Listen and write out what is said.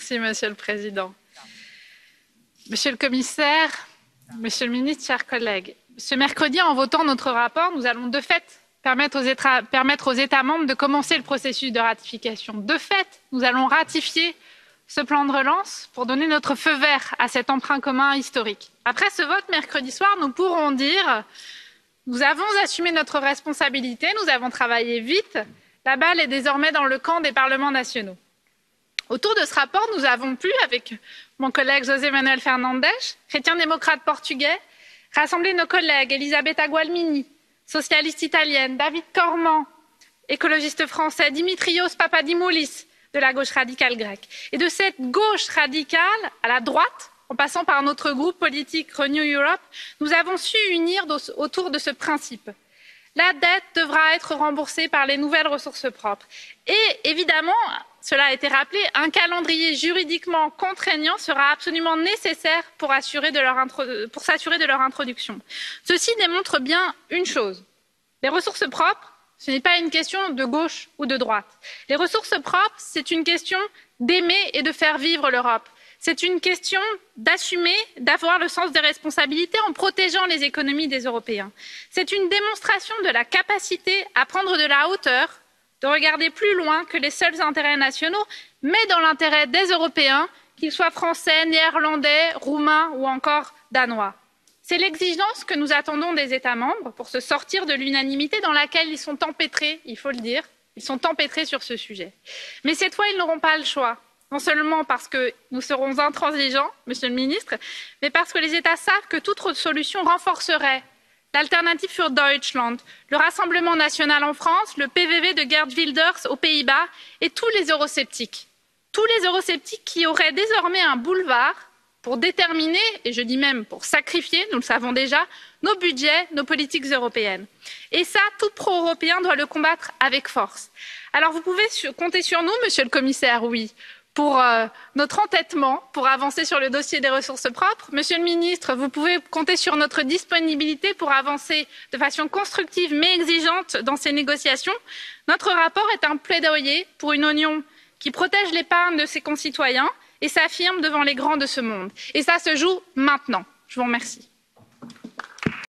Merci, Monsieur le Président. Monsieur le Commissaire, Monsieur le Ministre, chers collègues, ce mercredi, en votant notre rapport, nous allons de fait permettre aux États membres de commencer le processus de ratification. De fait, nous allons ratifier ce plan de relance pour donner notre feu vert à cet emprunt commun historique. Après ce vote mercredi soir, nous pourrons dire « Nous avons assumé notre responsabilité, nous avons travaillé vite, la balle est désormais dans le camp des parlements nationaux ». Autour de ce rapport, nous avons pu, avec mon collègue José Manuel Fernandes, chrétien-démocrate portugais, rassembler nos collègues Elisabetta Gualmini, socialiste italienne, David Corman, écologiste français, Dimitrios Papadimoulis, de la gauche radicale grecque. Et de cette gauche radicale à la droite, en passant par notre groupe politique Renew Europe, nous avons su unir autour de ce principe. La dette devra être remboursée par les nouvelles ressources propres. Et évidemment, cela a été rappelé, un calendrier juridiquement contraignant sera absolument nécessaire pour s'assurer de leur introduction. Ceci démontre bien une chose. Les ressources propres, ce n'est pas une question de gauche ou de droite. Les ressources propres, c'est une question d'aimer et de faire vivre l'Europe. C'est une question d'assumer, d'avoir le sens des responsabilités en protégeant les économies des Européens. C'est une démonstration de la capacité à prendre de la hauteur, de regarder plus loin que les seuls intérêts nationaux, mais dans l'intérêt des Européens, qu'ils soient français, néerlandais, roumains ou encore danois. C'est l'exigence que nous attendons des États membres pour se sortir de l'unanimité dans laquelle ils sont empêtrés, il faut le dire, ils sont empêtrés sur ce sujet. Mais cette fois, ils n'auront pas le choix. Non seulement parce que nous serons intransigeants, Monsieur le Ministre, mais parce que les États savent que toute autre solution renforcerait l'Alternative für Deutschland, le Rassemblement national en France, le PVV de Geert Wilders aux Pays-Bas et tous les eurosceptiques. Tous les eurosceptiques qui auraient désormais un boulevard pour déterminer, et je dis même pour sacrifier, nous le savons déjà, nos budgets, nos politiques européennes. Et ça, tout pro-européen doit le combattre avec force. Alors vous pouvez compter sur nous, Monsieur le Commissaire, oui, pour notre entêtement, pour avancer sur le dossier des ressources propres. Monsieur le Ministre, vous pouvez compter sur notre disponibilité pour avancer de façon constructive mais exigeante dans ces négociations. Notre rapport est un plaidoyer pour une Union qui protège l'épargne de ses concitoyens et s'affirme devant les grands de ce monde. Et ça se joue maintenant. Je vous remercie.